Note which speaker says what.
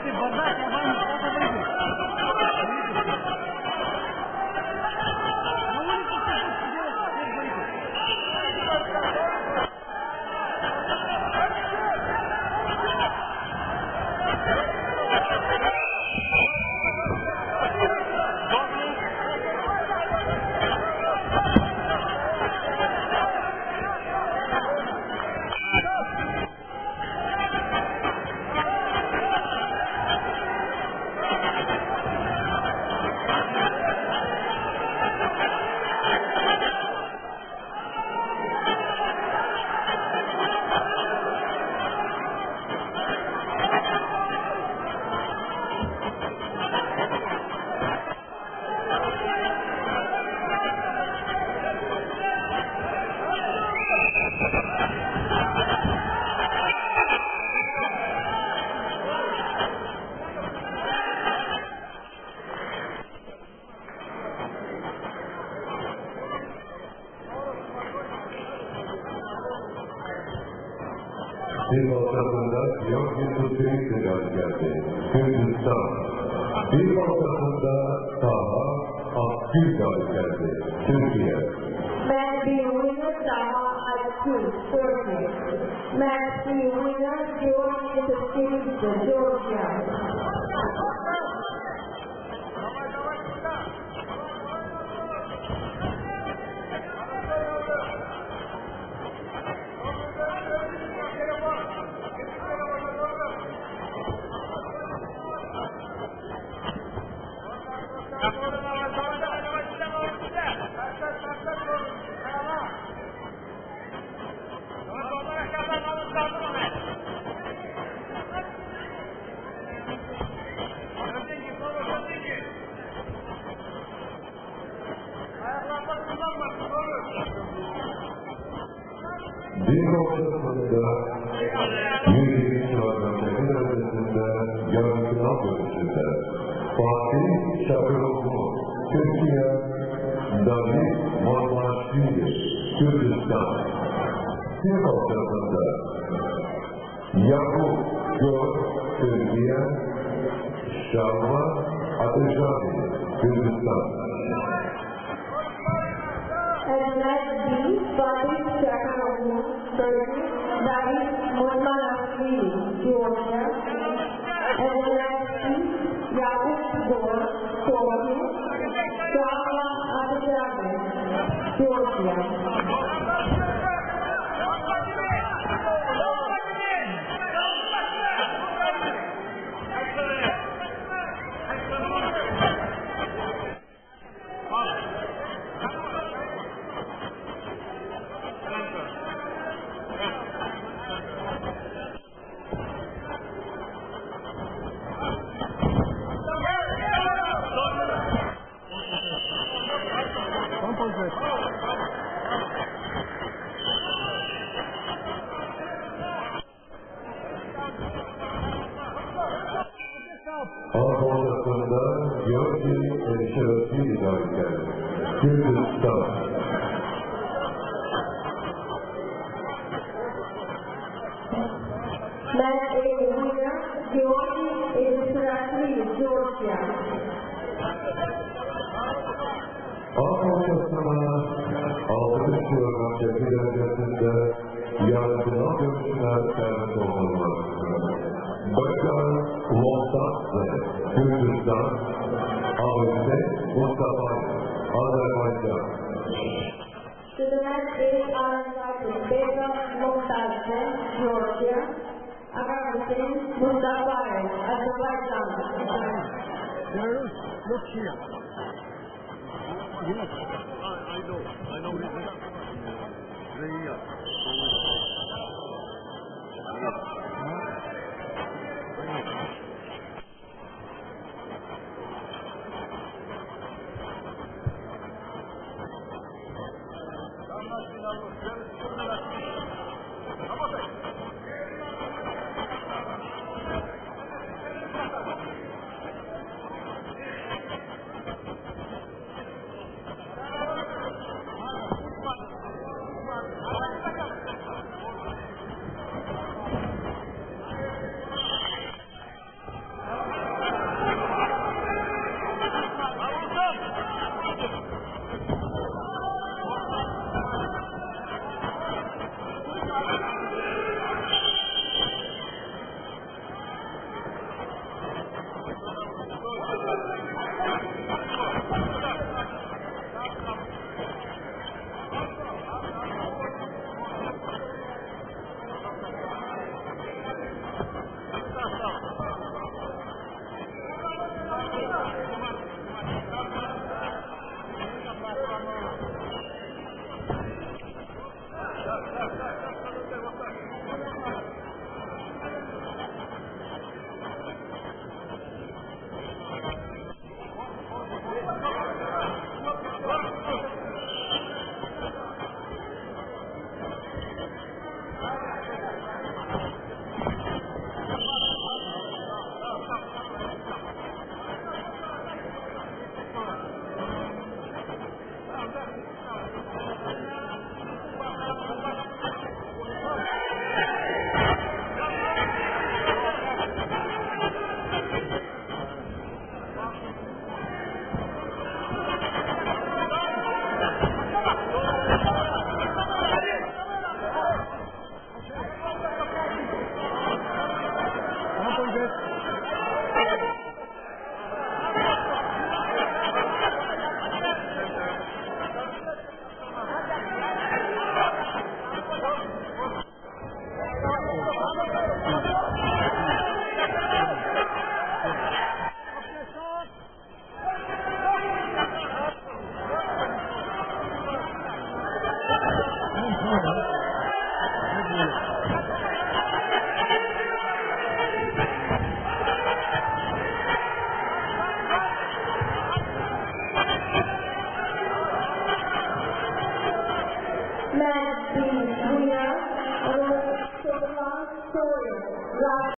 Speaker 1: Bir ortasında Georgi Tutu'yu geldi. Hindistan. Bir ortasında Taha Akgül geldi. Türkiye.
Speaker 2: Match B winner Taha Akgül, Turkey. Match C winner Georgi Tutu, Georgia.
Speaker 1: Bir ortasında 120 kilometrenin ötesinde yarışma görüşünde Fatih Şakıroğlu, Türkiye, David Mormaşvili, Türkistan. Bir ortasında Yakup Gör, Türkiye, Şalva Ateşani, Türkistan.
Speaker 2: And match B, Fatih Şakıroğlu, Turkey, David Mormaşvili, Georgia. And match C, Yakup Gör, Turkey, Şalva Ateşani, Georgia.
Speaker 1: Ortasında Georgi Elşerefli geldi. Türkistan.
Speaker 2: Match A winner Georgi Elşerefli, Georgia.
Speaker 1: Ortasına 60 kilometre derecesinde yarışma görüşler servis olunmaz. Bakar Montas'la Türkistan, Avrupa, Mustafa, Azerbaycan.
Speaker 2: To the match A are invited Begum Montazze, Georgia, Agabusin Mustafayev, Azerbaijan.
Speaker 3: There is, look here. Yes, I know this is
Speaker 2: Man B winner, Sultan Sawyer.